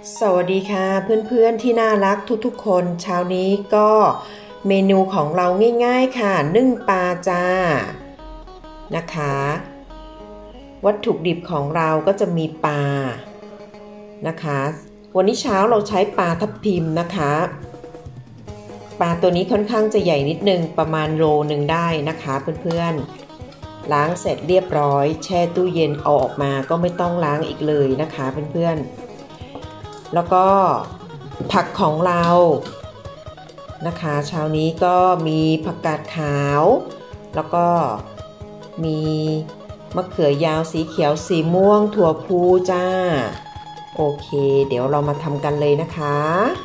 สวัสดีค่ะเพื่อนๆที่น่ารักทุกๆคนเช้านี้ก็เมนูของเราง่ายๆค่ะนึ่งปลาจ้านะคะวัตถุดิบของเราก็จะมีปลานะคะวันนี้เช้าเราใช้ปลาทับทิมนะคะปลาตัวนี้ค่อนข้างจะใหญ่นิดนึงประมาณโลนึงได้นะคะเพื่อนๆล้างเสร็จเรียบร้อยแช่ตู้เย็นเอาออกมาก็ไม่ต้องล้างอีกเลยนะคะเพื่อนๆแล้วก็ผักของเรานะคะเช้านี้ก็มีผักกาดขาวแล้วก็มีมะเขือยาวสีเขียวสีม่วงถั่วพูจ้าโอเคเดี๋ยวเรามาทำกันเลยนะคะ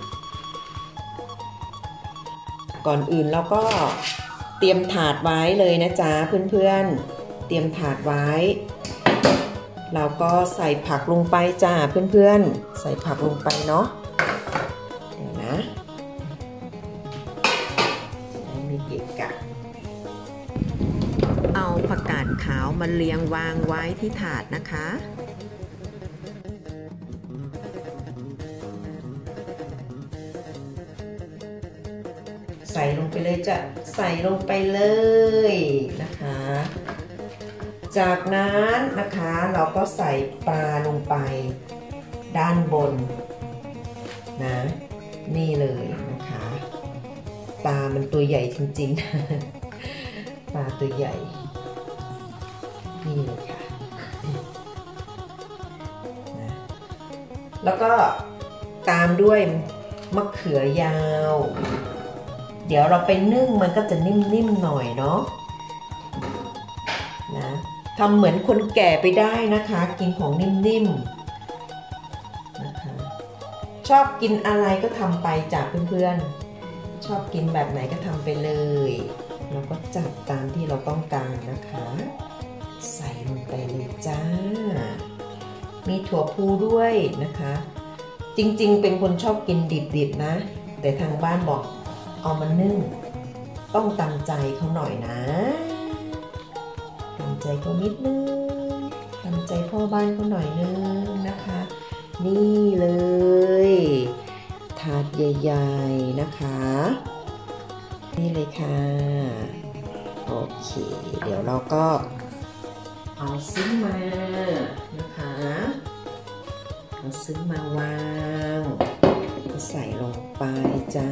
ก่อนอื่นเราก็เตรียมถาดไว้เลยนะจ๊ะเพื่อนๆเตรียมถาดไว้เราก็ใส่ผักลงไปจ้าเพื่อนๆใส่ผักลงไปเนาะเดี๋ยวนะมีเกะกะเอาผักกาดขาวมาเรียงวางไว้ที่ถาดนะคะใส่ลงไปเลยจะใส่ลงไปเลยนะคะจากนั้นนะคะเราก็ใส่ปลาลงไปด้านบนนะนี่เลยนะคะปลามันตัวใหญ่จริงๆปลาตัวใหญ่นี่เลยค่ะนะแล้วก็ตามด้วยมะเขือยาวเดี๋ยวเราไปนึ่งมันก็จะนิ่มๆหน่อยเนาะนะทำเหมือนคนแก่ไปได้นะคะกินของนิ่มๆนะคะชอบกินอะไรก็ทำไปจากเพื่อนๆชอบกินแบบไหนก็ทำไปเลยแล้วก็จัดตามที่เราต้องการนะคะใส่ลงไปเลยจ้ามีถั่วพูด้วยนะคะจริงๆเป็นคนชอบกินดิบๆนะแต่ทางบ้านบอกเอามานึ่งต้องตามใจเขาหน่อยนะตามใจเขานิดนึงตามใจพ่อบ้านเขาหน่อยนึงนะคะนี่เลยถาดใหญ่ๆนะคะนี่เลยค่ะโอเคเดี๋ยวเราก็เอาซึ้งมานะคะเอาซึ้งมาวางใส่ลงไปจ้า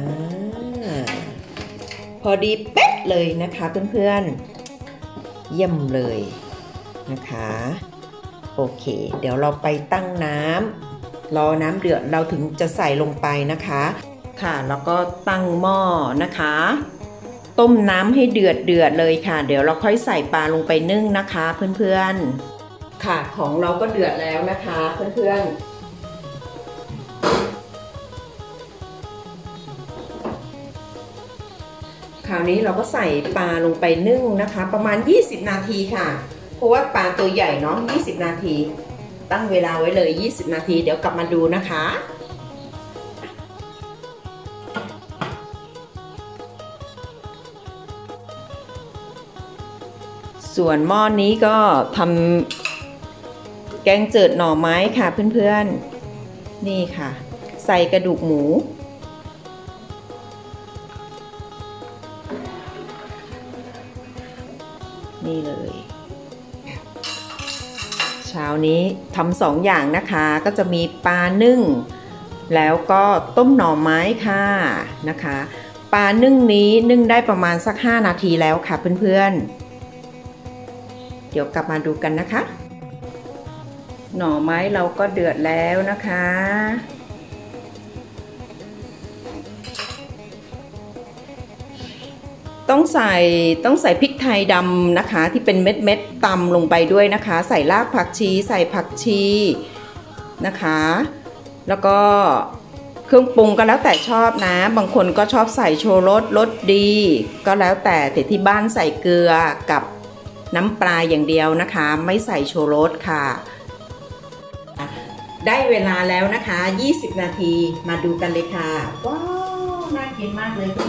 พอดีเป๊ะเลยนะคะเพื่อนๆเยี่ยมเลยนะคะโอเคเดี๋ยวเราไปตั้งน้ำรอน้ำเดือดเราถึงจะใส่ลงไปนะคะค่ะแล้วก็ตั้งหม้อนะคะต้มน้ำให้เดือดเลยค่ะเดี๋ยวเราค่อยใส่ปลาลงไปนึ่งนะคะเพื่อนๆค่ะของเราก็เดือดแล้วนะคะเพื่อนๆคราวนี้เราก็ใส่ปลาลงไปนึ่งนะคะประมาณ20นาทีค่ะเพราะว่าปลาตัวใหญ่เนาะ20นาทีตั้งเวลาไว้เลย20นาทีเดี๋ยวกลับมาดูนะคะส่วนหม้อนี้ก็ทำแกงจืดหน่อไม้ค่ะเพื่อนๆนี่ค่ะใส่กระดูกหมูนี่เลยเช้านี้ทำ2อย่างนะคะก็จะมีปลานึ่งแล้วก็ต้มหน่อไม้ค่ะนะคะปลานึ่งนี้นึ่งได้ประมาณสัก5นาทีแล้วค่ะเพื่อนๆเดี๋ยวกลับมาดูกันนะคะหน่อไม้เราก็เดือดแล้วนะคะต้องใส่พริกไทยดำนะคะที่เป็นเม็ดตำลงไปด้วยนะคะใส่รากผักชีใส่ผักชีนะคะแล้วก็เครื่องปรุงก็แล้วแต่ชอบนะบางคนก็ชอบใส่ชูรสรสดีก็แล้วแต่ที่บ้านใส่เกลือกับน้ำปลาอย่างเดียวนะคะไม่ใส่ชูรสค่ะได้เวลาแล้วนะคะ20นาทีมาดูกันเลยค่ะว้าวน่ากินมากเลย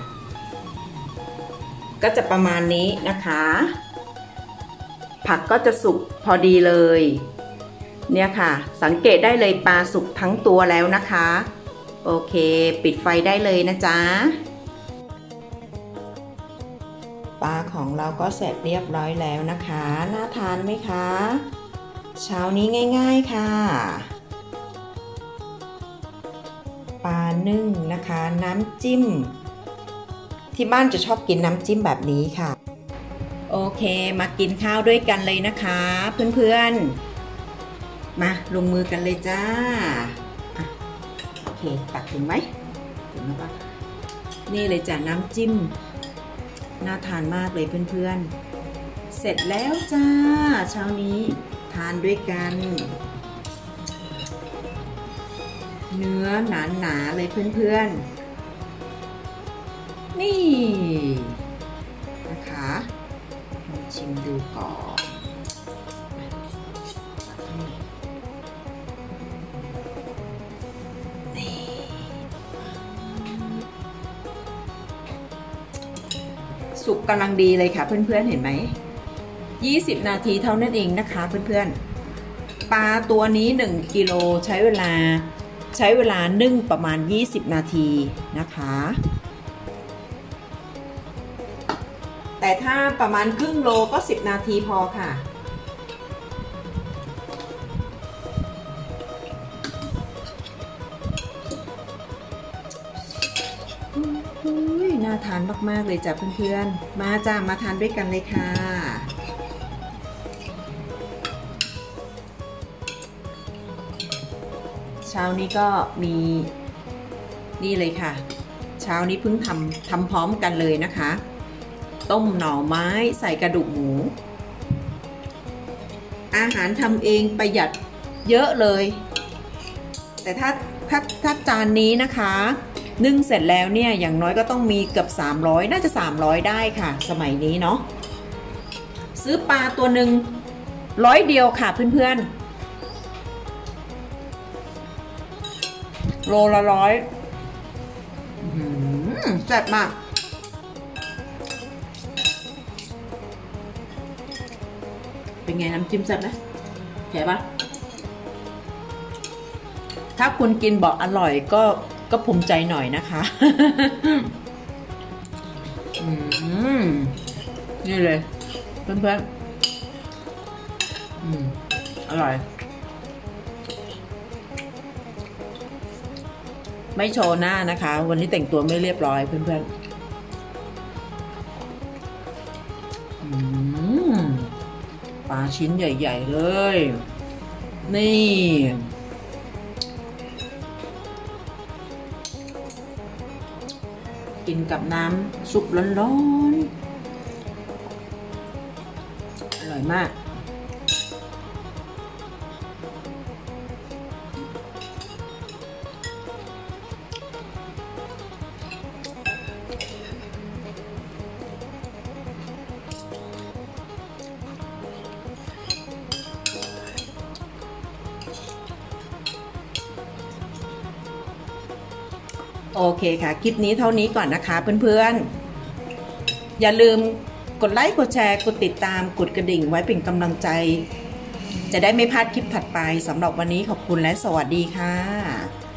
ก็จะประมาณนี้นะคะผักก็จะสุกพอดีเลยเนี่ยค่ะสังเกตได้เลยปลาสุกทั้งตัวแล้วนะคะโอเคปิดไฟได้เลยนะจ๊ะปลาของเราก็เสร็จเรียบร้อยแล้วนะคะน่าทานไหมคะเช้านี้ง่ายๆค่ะปลานึ่งนะคะน้ำจิ้มที่บ้านจะชอบกินน้ำจิ้มแบบนี้ค่ะโอเคมากินข้าวด้วยกันเลยนะคะเพื่อนๆมาลงมือกันเลยจ้าโอเคตักถึงไหมถึงแล้วปะนี่เลยจ้ะน้ำจิ้มน่าทานมากเลยเพื่อนๆเสร็จแล้วจ้าเช้านี้ทานด้วยกันเนื้อหนาๆเลยเพื่อนๆนี่นะคะลองชิมดูก่อนสุกกำลังดีเลยค่ะเพื่อนๆเห็นไหม20 นาทีเท่านั้นเองนะคะเพื่อนๆปลาตัวนี้1 กิโลใช้เวลานึ่งประมาณ20 นาทีนะคะแต่ถ้าประมาณครึ่งโลก็10 นาทีพอค่ะน่าทานมากๆเลยจ้ะเพื่อนๆมาจ้ามาทานด้วยกันเลยค่ะเช้านี้ก็มีนี่เลยค่ะเช้านี้เพิ่งทำพร้อมกันเลยนะคะต้มหน่อไม้ใส่กระดูกหมูอาหารทำเองประหยัดเยอะเลยแต่ถ้าจานนี้นะคะนึ่งเสร็จแล้วเนี่ยอย่างน้อยก็ต้องมีเกือบ300น่าจะ300ได้ค่ะสมัยนี้เนาะซื้อปลาตัวหนึ่ง100เดียวค่ะเพื่อนๆโลละ100แซ่บมากเป็นไงน้ำจิ้มแซ่บไหมแซ่บปะถ้าคุณกินบอกอร่อยก็ภูมิใจหน่อยนะคะนี่เลยเพื่อนๆอร่อยไม่โชว์หน้านะคะวันนี้แต่งตัวไม่เรียบร้อยเพื่อนๆปลาชิ้นใหญ่ๆเลยนี่กินกับน้ำซุปร้อนๆอร่อยมากโอเคค่ะคลิปนี้เท่านี้ก่อนนะคะเพื่อนๆอย่าลืมกดไลค์กดแชร์กดติดตามกดกระดิ่งไว้เป็นกำลังใจจะได้ไม่พลาดคลิปถัดไปสำหรับวันนี้ขอบคุณและสวัสดีค่ะ